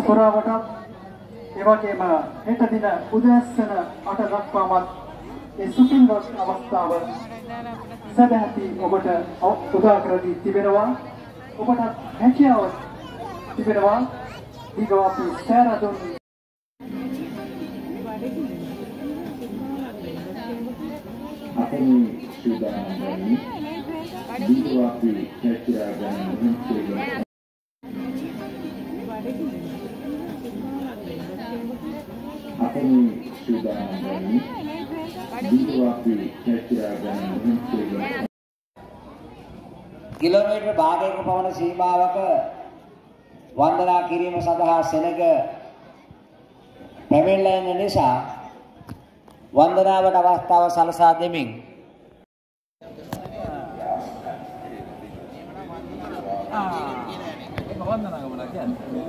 පුරාවටත් ඒ වගේම හෙට දින උදෑසන 8 දක්වාමත් ඒ සුපින්වත් අවස්ථාව සදැහැති ඔබට උදා කර දී තිබෙනවා. ඔබට හැකියාව තිබෙනවා දීගවාපි සෑරදුන් අපේ සූදානම් වන්නේ දීගවාපි සෑරදුන් මුහුණේ අපේ සූදානම් වන්නේ දීගවාපි සෑරදුන් මුහුණේ කිලෝමීටර් භාගයක පමණ සීමාවක වන්දනා කිරීම සඳහා සෙනග පැමිණලා ඉන්න නිසා වන්දනාවට අවස්ථාව සලසා දෙමින් වන්දනා ගමන කියන්නේ